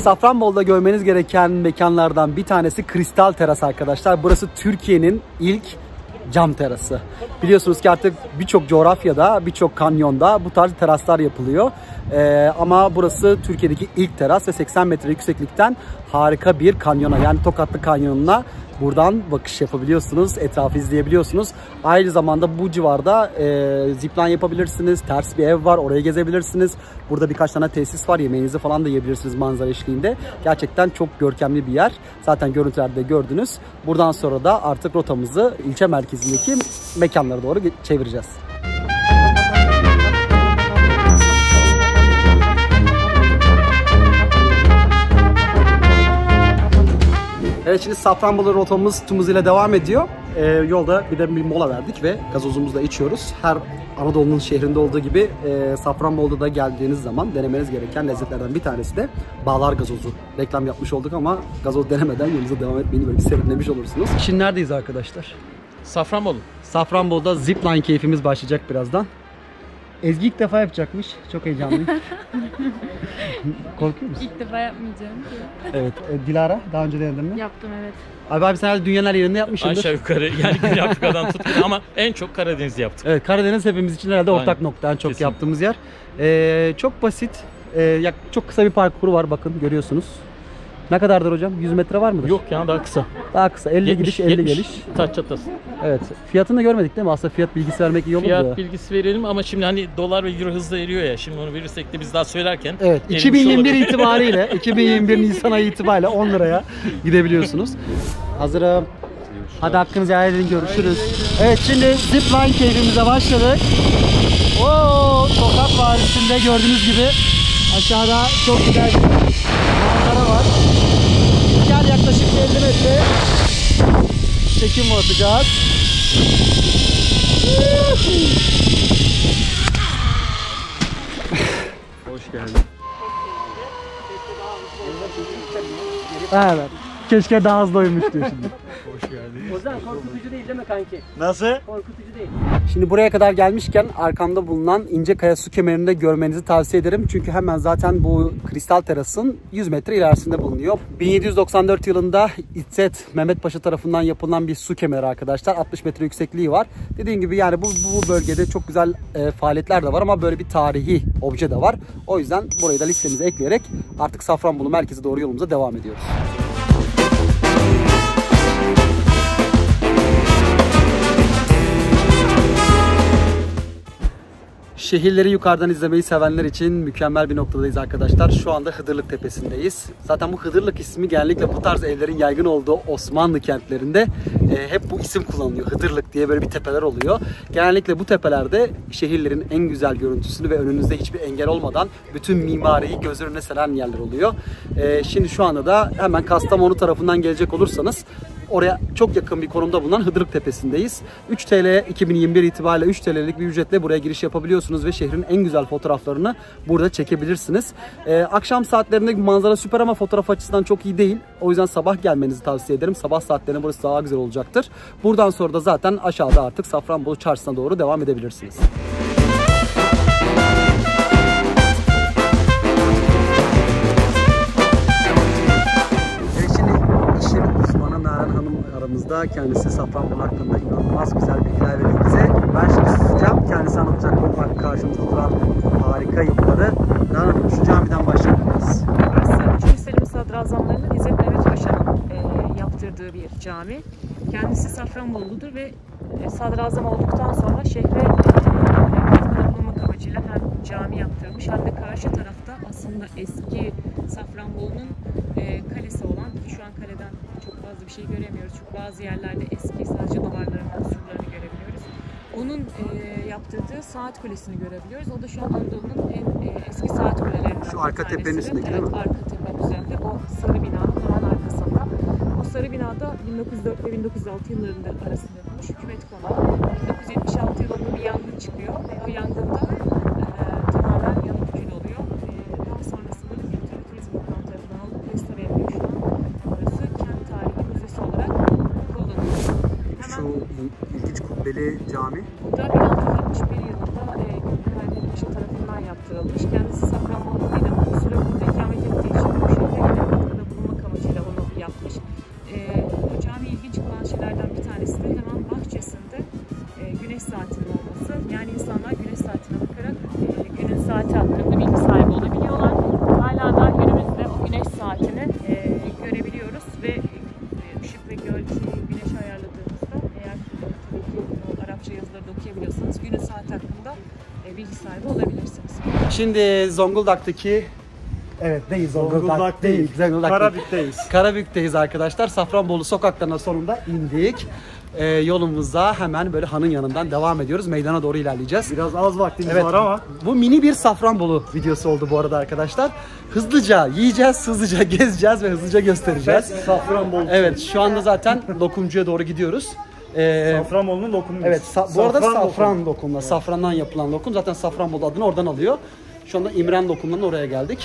Safranbolu'da görmeniz gereken mekanlardan bir tanesi Kristal Teras arkadaşlar. Burası Türkiye'nin ilk cam terası. Biliyorsunuz ki artık birçok coğrafyada, birçok kanyonda bu tarz teraslar yapılıyor. Ama burası Türkiye'deki ilk teras ve 80 metre yükseklikten harika bir kanyona, yani Tokatlı Kanyonu'na buradan bakış yapabiliyorsunuz, etrafı izleyebiliyorsunuz. Aynı zamanda bu civarda zipline yapabilirsiniz, ters bir ev var, oraya gezebilirsiniz. Burada birkaç tane tesis var, yemeğinizi falan da yiyebilirsiniz manzara eşliğinde. Gerçekten çok görkemli bir yer. Zaten görüntülerde gördünüz. Buradan sonra da artık rotamızı ilçe merkezindeki mekanlara doğru çevireceğiz. Evet, şimdi Safranbolu rotamız tüm hızıyla devam ediyor. Yolda bir de bir mola verdik ve gazozumuzu da içiyoruz. Her Anadolu'nun şehrinde olduğu gibi Safranbolu'da da geldiğiniz zaman denemeniz gereken lezzetlerden bir tanesi de Bağlar gazozu. Reklam yapmış olduk ama gazoz denemeden yolunuza devam etmeyi böyle bir serinlemiş olursunuz. Şimdi neredeyiz arkadaşlar? Safranbolu. Safranbolu'da zipline keyfimiz başlayacak birazdan. Ezgi ilk defa yapacakmış. Çok heyecanlıyım. Korkuyor musun? İlk defa yapmayacağım. Evet. Dilara daha önce denedin mi? Yaptım, evet. Abi sen herhalde dünyanın her yerinde yapmışsındır. Aşağı yukarı yani Güney Afrika'dan tut ama en çok Karadeniz'i yaptık. Evet, Karadeniz hepimiz için herhalde ortak Aynen. nokta. En çok Kesinlikle. yaptığımız yer. Çok basit. Çok kısa bir parkuru var, bakın görüyorsunuz. Ne kadardır hocam? 100 metre var mıdır? Yok ya, daha kısa. Daha kısa. 50 gidiş 50 geliş. Taç çatlasın. Evet. Fiyatını da görmedik değil mi? Aslında fiyat bilgisi vermek iyi olur Fiyat da. bilgisi verelim ama şimdi hani dolar ve euro hızla eriyor ya. Şimdi onu verirsek de biz daha söylerken. Evet. 2021 itibariyle 2021 Nisan ayı itibariyle 10 liraya gidebiliyorsunuz. Hazırım. Hadi hakkınızı helal edin, görüşürüz. Evet, şimdi zipline keyfimize başladık. Oo, Tokat Vadisi'nde gördüğünüz gibi aşağıda çok güzel bir manzara var. Gel, yaklaşık 50 metre çekim atacağız. Hoş geldin. Evet. Keşke daha hızlı oymuş diyor şimdi. Hoş geldin. Ozan, korkutucu değil mi kanki? Nasıl? Korkutucu değil. Şimdi buraya kadar gelmişken arkamda bulunan İncekaya su kemerini de görmenizi tavsiye ederim. Çünkü hemen zaten bu Kristal Teras'ın 100 metre ilerisinde bulunuyor. 1794 yılında İzzet Mehmet Paşa tarafından yapılan bir su kemeri arkadaşlar. 60 metre yüksekliği var. Dediğim gibi yani bu bölgede çok güzel faaliyetler de var ama böyle bir tarihi obje de var. O yüzden burayı da listemize ekleyerek artık Safranbolu merkeze doğru yolumuza devam ediyoruz. Şehirleri yukarıdan izlemeyi sevenler için mükemmel bir noktadayız arkadaşlar. Şu anda Hıdırlık Tepesi'ndeyiz. Zaten bu Hıdırlık ismi genellikle bu tarz evlerin yaygın olduğu Osmanlı kentlerinde hep bu isim kullanılıyor. Hıdırlık diye böyle bir tepeler oluyor. Genellikle bu tepelerde şehirlerin en güzel görüntüsünü ve önünüzde hiçbir engel olmadan bütün mimariyi göz önüne seren yerler oluyor. Şimdi şu anda da hemen Kastamonu tarafından gelecek olursanız oraya çok yakın bir konumda bulunan Hıdırlık Tepesi'ndeyiz. 3 TL 2021 itibariyle 3 TL'lik bir ücretle buraya giriş yapabiliyorsunuz ve şehrin en güzel fotoğraflarını burada çekebilirsiniz. Akşam saatlerinde manzara süper ama fotoğraf açısından çok iyi değil. O yüzden sabah gelmenizi tavsiye ederim. Sabah saatlerinde burası daha güzel olacaktır. Buradan sonra da zaten aşağıda artık Safranbolu Çarşısı'na doğru devam edebilirsiniz. Aramızda kendisi Safranbolu hakkında inanılmaz güzel bilgiler veriyor bize. Ben şimdi susacağım. Kendisi anlatacak. Bak, karşımızda duran harika yapıları. Şu camiden başlayabiliriz. Burası 3. Selim Sadrazamları'nın İzzet Mehmet Paşa'nın yaptırdığı bir cami. Kendisi Safranboluludur ve sadrazam olduktan sonra şehre katkıda bulunmak amacıyla hem cami yaptırmış hem de karşı tarafta aslında eski Safranbolu'nun kalesi olan, şu an kaleden çok fazla bir şey göremiyoruz çünkü bazı yerlerde eski sadece duvarlarından surlarını görebiliyoruz. Onun yaptırdığı saat kulesini görebiliyoruz. O da şu an Anadolu'nun en eski saat kulelerinden. Şu arka tepenin üstündeki değil mi? Evet, arka tepenin üzerinde o sarı binanın hemen arkasında. O sarı binada 1904 ve 1906 yıllarında arasında yapılmış hükümet konağı. 1976 yılında bir yangın çıkıyor ve o yangında tamamen yanıp kül oluyor. Daha sonrasında da Kültür ve Turizm Bakanlığı tarafından alıp restore ediliyor şu an. Burası kent tarihi müzesi olarak kullanılıyor. Şu ilginç kubbeli cami. Bu da 1661 yılında Mehmet Paşa tarafından yaptırılmış. Kendisi Safranbolu değil ama bir süre burada ikamet ettiği için bu şehre hakkında bilgi sahibi olabilirsiniz. Şimdi Zonguldak'taki değil Zonguldak değil. Karabük'teyiz. Karabük'teyiz arkadaşlar. Safranbolu sokaklarına sonunda indik. Yolumuza hemen böyle hanın yanından devam ediyoruz. Meydana doğru ilerleyeceğiz. Biraz az vaktimiz var ama. Bu mini bir Safranbolu videosu oldu bu arada arkadaşlar. Hızlıca yiyeceğiz, hızlıca gezeceğiz ve hızlıca göstereceğiz. Safranbolu. Evet, şu anda zaten lokumcuya doğru gidiyoruz. Safranbolu'nun lokumu. Evet, bu arada safran lokumla, safrandan yapılan lokum. Zaten Safranbolu adını oradan alıyor. Şu anda İmren Lokum'dan oraya geldik.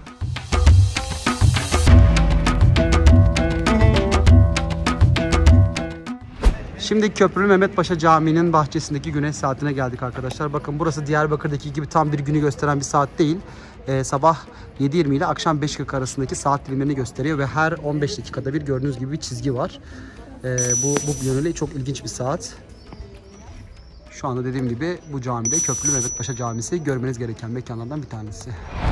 Şimdi Köprülü Mehmet Paşa Camii'nin bahçesindeki güneş saatine geldik arkadaşlar. Bakın burası Diyarbakır'daki gibi tam bir günü gösteren bir saat değil. Sabah 7:20 ile akşam 5:40 arasındaki saat dilimlerini gösteriyor ve her 15 dakikada bir gördüğünüz gibi bir çizgi var. Bu yönüyle çok ilginç bir saat. Şu anda dediğim gibi bu camide Köprülü Mehmet Paşa Camisi görmeniz gereken mekanlardan bir tanesi.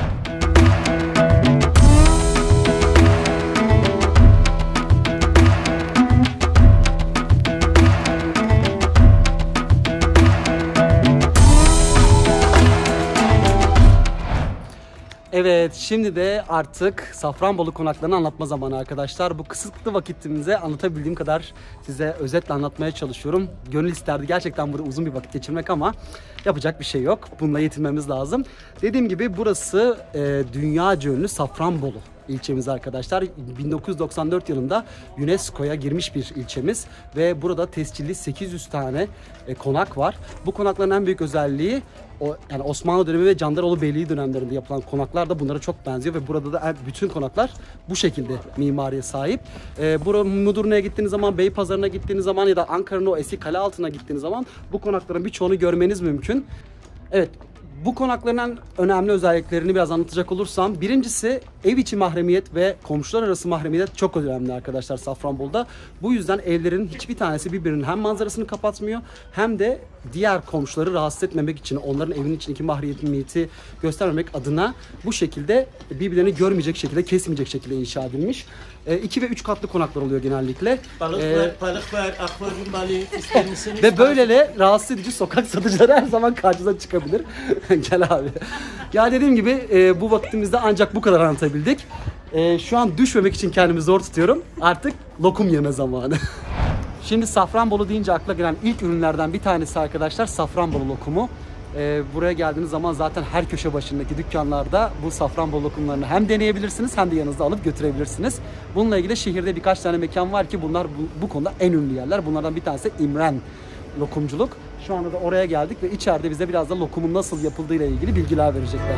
Evet, şimdi de artık Safranbolu konaklarını anlatma zamanı arkadaşlar. Bu kısıtlı vakitimize anlatabildiğim kadar size özetle anlatmaya çalışıyorum. Gönül isterdi gerçekten burada uzun bir vakit geçirmek ama yapacak bir şey yok. Bununla yetinmemiz lazım. Dediğim gibi burası dünyaca ünlü Safranbolu ilçemiz arkadaşlar. 1994 yılında UNESCO'ya girmiş bir ilçemiz ve burada tescilli 800 tane konak var. Bu konakların en büyük özelliği yani Osmanlı dönemi ve Candaroğlu Beyliği dönemlerinde yapılan konaklar da bunlara çok benziyor ve burada da bütün konaklar bu şekilde mimariye sahip. Mudurnu'ya gittiğiniz zaman, Beypazarı'na gittiğiniz zaman ya da Ankara'nın o eski kale altına gittiğiniz zaman bu konakların birçoğunu görmeniz mümkün. Evet. Bu konakların en önemli özelliklerini biraz anlatacak olursam, birincisi ev içi mahremiyet ve komşular arası mahremiyet çok önemli arkadaşlar Safranbolu'da. Bu yüzden evlerin hiçbir tanesi birbirinin hem manzarasını kapatmıyor hem de diğer komşuları rahatsız etmemek için, onların evinin içindeki mahremiyeti göstermemek adına bu şekilde birbirlerini görmeyecek şekilde, kesmeyecek şekilde inşa edilmiş. 2 ve 3 katlı konaklar oluyor genellikle. Balık var, akvaryum balığı ister misiniz? Ve böylele rahatsız edici sokak satıcıları her zaman karşınıza çıkabilir. Gel abi. Ya dediğim gibi bu vaktimizde ancak bu kadar anlatabildik. Şu an düşmemek için kendimi zor tutuyorum. Artık lokum yeme zamanı. Şimdi Safranbolu deyince akla gelen ilk ürünlerden bir tanesi arkadaşlar Safranbolu lokumu. Buraya geldiğiniz zaman zaten her köşe başındaki dükkanlarda bu Safranbolu lokumlarını hem deneyebilirsiniz hem de yanınızda alıp götürebilirsiniz. Bununla ilgili şehirde birkaç tane mekan var ki bunlar bu konuda en ünlü yerler. Bunlardan bir tanesi İmren Lokumculuk. Şu anda da oraya geldik ve içeride bize biraz da lokumun nasıl yapıldığı ile ilgili bilgiler verecekler.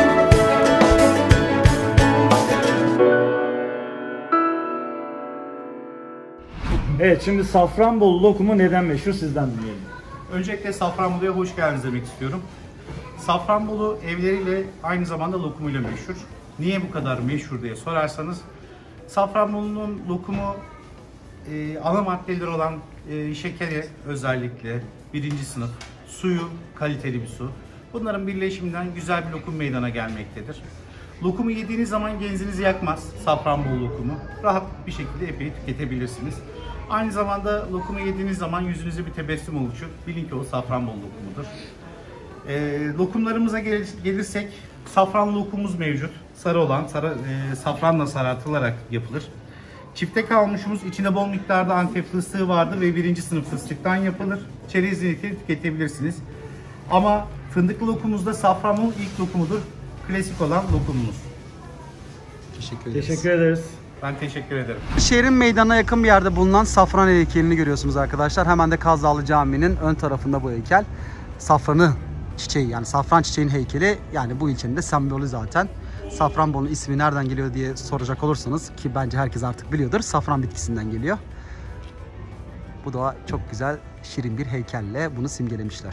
Evet, şimdi Safranbolu lokumu neden meşhur, sizden dinleyelim. Öncelikle Safranbolu'ya hoş geldiniz demek istiyorum. Safranbolu evleriyle aynı zamanda lokumuyla meşhur. Niye bu kadar meşhur diye sorarsanız, Safranbolu'nun lokumu ana maddeleri olan şekeri özellikle birinci sınıf, suyu kaliteli bir su. Bunların birleşiminden güzel bir lokum meydana gelmektedir. Lokumu yediğiniz zaman genzinizi yakmaz Safranbolu lokumu. Rahat bir şekilde epey tüketebilirsiniz. Aynı zamanda lokumu yediğiniz zaman yüzünüze bir tebessüm oluşur. Bilin ki o Safranbolu lokumudur. Lokumlarımıza gelirsek, safran lokumumuz mevcut. Sarı olan, safranla sarartılarak yapılır. Çifte kalmışımız, içinde bol miktarda Antep fıstığı vardır ve birinci sınıf fıstıktan yapılır. Çerez niyetiyle tüketebilirsiniz. Ama fındıklı lokumumuzda Safranbolu ilk lokumudur. Klasik olan lokumumuz. Teşekkür ederiz. Teşekkür ederiz. Ben teşekkür ederim. Şehrin meydanına yakın bir yerde bulunan safran heykelini görüyorsunuz arkadaşlar. Hemen de Kaz Dağlı Camii'nin ön tarafında bu heykel. Safranı çiçeği, yani safran çiçeğinin heykeli, yani bu ilçenin de sembolü zaten. Safranbolu'nun ismi nereden geliyor diye soracak olursanız, ki bence herkes artık biliyordur, safran bitkisinden geliyor. Bu da çok güzel, şirin bir heykelle bunu simgelemişler.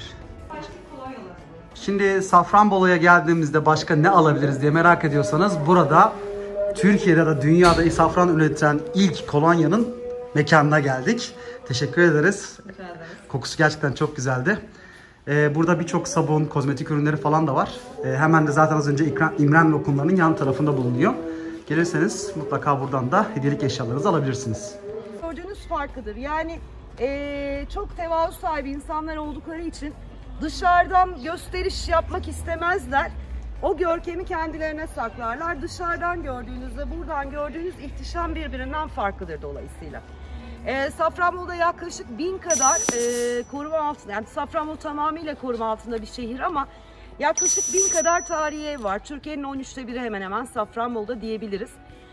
Şimdi Safranbolu'ya geldiğimizde başka ne alabiliriz diye merak ediyorsanız, burada Türkiye'de ya da dünyada safran üreten ilk kolonyanın mekanına geldik. Teşekkür ederiz. Kokusu gerçekten çok güzeldi. Burada birçok sabun, kozmetik ürünleri falan da var. Hemen de zaten az önce İmren lokumlarının yan tarafında bulunuyor. Gelirseniz mutlaka buradan da hediyelik eşyalarınızı alabilirsiniz. Gördüğünüz farklıdır. Yani çok tevazu sahibi insanlar oldukları için Dışarıdan gösteriş yapmak istemezler. O görkemi kendilerine saklarlar. Dışarıdan gördüğünüzde buradan gördüğünüz ihtişam birbirinden farklıdır dolayısıyla. Safranbolu'da yaklaşık 1000 kadar koruma altında, yani Safranbolu tamamıyla koruma altında bir şehir ama yaklaşık 1000 kadar tarihi ev var. Türkiye'nin 13'te 1'i hemen hemen Safranbolu'da diyebiliriz.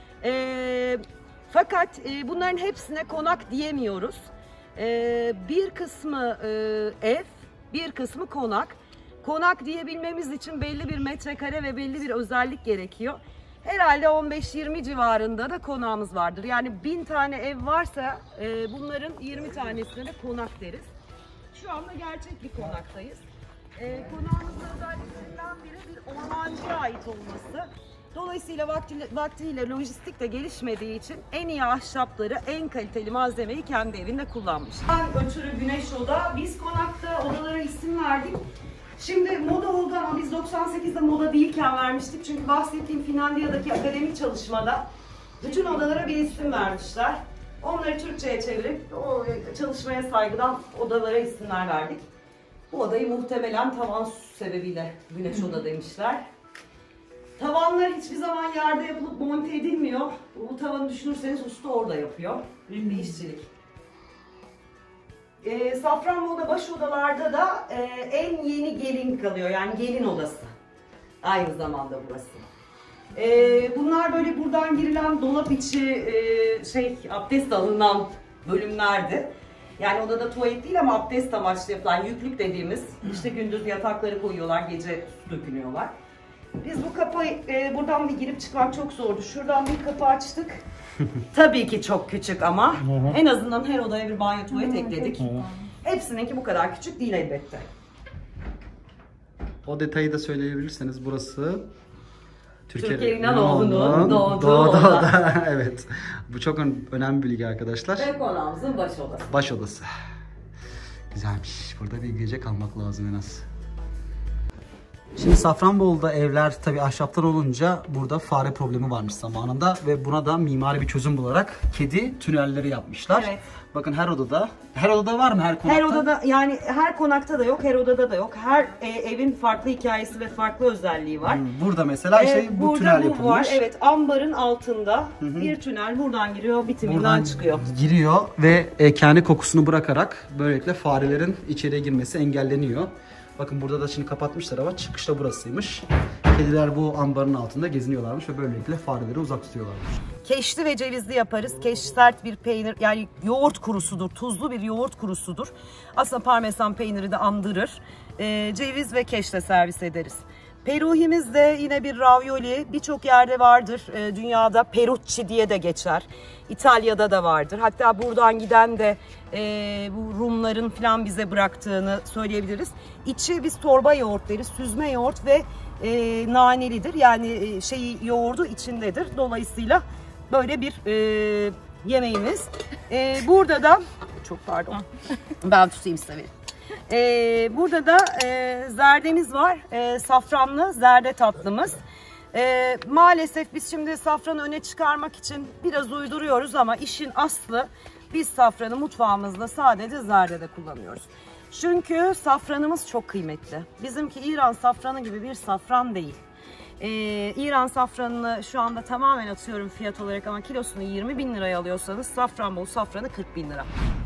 Fakat bunların hepsine konak diyemiyoruz. Bir kısmı ev, bir kısmı konak. Konak diyebilmemiz için belli bir metrekare ve belli bir özellik gerekiyor. Herhalde 15-20 civarında da konağımız vardır. Yani 1000 tane ev varsa bunların 20 tanesine de konak deriz. Şu anda gerçek bir konaktayız. Konağımızın özelliklerinden biri bir ormancıya ait olması. Dolayısıyla vaktiyle lojistik de gelişmediği için en iyi ahşapları, en kaliteli malzemeyi kendi evinde kullanmış. Ötürü Güneş Oda. Biz konakta odalara isim verdik. Şimdi moda oldu ama biz 98'de moda değilken vermiştik. Çünkü bahsettiğim Finlandiya'daki akademik çalışmada bütün odalara bir isim vermişler. Onları Türkçe'ye çevirip o çalışmaya saygıdan odalara isimler verdik. Bu odayı muhtemelen tavan sebebiyle Güneş Oda demişler. Tavanlar hiçbir zaman yerde yapılıp monte edilmiyor. Bu tavanı düşünürseniz usta orada yapıyor. Büyük bir işçilik. Safranbolu'da baş odalarda da en yeni gelin kalıyor. Yani gelin odası. Aynı zamanda burası. Bunlar böyle buradan girilen dolap içi abdest alınan bölümlerdi. Yani odada tuvalet değil ama abdest amaçlı yapılan yüklük dediğimiz, işte gündüz yatakları koyuyorlar, gece su dökünüyorlar. Biz bu kapıyı buradan bir girip çıkmak çok zordu. Şuradan bir kapı açtık. Tabii ki çok küçük ama en azından her odaya bir banyo tuvalet ekledik. Hepsininki bu kadar küçük değil elbette. O detayı da söyleyebilirseniz, burası Türkiye İnanoğlu'nun doğduğu oda. Evet. Bu çok önemli bir bilgi arkadaşlar. Ve konağımızın baş odası. Baş odası. Güzelmiş. Burada bir gece kalmak lazım en az. Şimdi Safranbolu'da evler tabii ahşaptan olunca burada fare problemi varmış zamanında ve buna da mimari bir çözüm bularak kedi tünelleri yapmışlar. Evet. Bakın her odada var mı her konakta? Her odada, yani her konakta da yok, her odada da yok. Her evin farklı hikayesi ve farklı özelliği var. Burada mesela bu tünel yapılmış. Var, evet, ambarın altında bir tünel buradan giriyor, bitiminden çıkıyor. Giriyor ve kendi kokusunu bırakarak böylelikle farelerin içeriye girmesi engelleniyor. Bakın burada da şimdi kapatmışlar ama çıkışta burasıymış. Kediler bu ambarın altında geziniyorlarmış ve böylelikle fareleri uzak tutuyorlarmış. Keşli ve cevizli yaparız. Keş sert bir peynir, yani yoğurt kurusudur, tuzlu bir yoğurt kurusudur. Aslında parmesan peyniri de andırır. Ceviz ve keşle servis ederiz. Peruhimiz de yine bir ravioli, birçok yerde vardır. Dünyada perucci diye de geçer. İtalya'da da vardır. Hatta buradan giden de bu Rumların falan bize bıraktığını söyleyebiliriz. İçi biz torba yoğurt deriz. Süzme yoğurt ve nanelidir. Yani yoğurdu içindedir. Dolayısıyla böyle bir yemeğimiz. Burada da çok pardon. Ben tutayım size. Burada da zerdemiz var. Safranlı zerde tatlımız. Maalesef biz şimdi safranı öne çıkarmak için biraz uyduruyoruz ama işin aslı biz safranı mutfağımızda sadece zerdede kullanıyoruz. Çünkü safranımız çok kıymetli. Bizimki İran safranı gibi bir safran değil. İran safranını şu anda tamamen atıyorum fiyat olarak ama kilosunu 20.000 liraya alıyorsanız Safranbolu safranı 40.000 lira.